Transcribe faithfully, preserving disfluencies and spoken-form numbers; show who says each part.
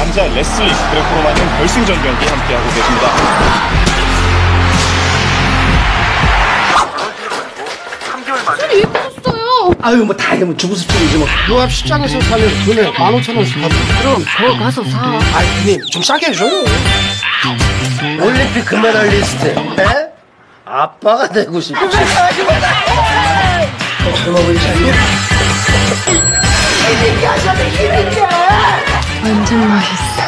Speaker 1: 남자 레슬링 그레코로마는 결승전 경기 함께하고 계십니다.
Speaker 2: 술이 예뻤어요.
Speaker 3: 아유 뭐 다 이러면 주부 수준이지 뭐.
Speaker 4: 요앞 시장에서 사면 금액 만 오천 원씩 하고.
Speaker 2: 그럼 거 가서 사.
Speaker 4: 아이 형님 좀 싸게 해줘요.
Speaker 3: 올림픽 금메달리스트 에? 아빠가 되고 싶지.
Speaker 2: 완전 맛있어.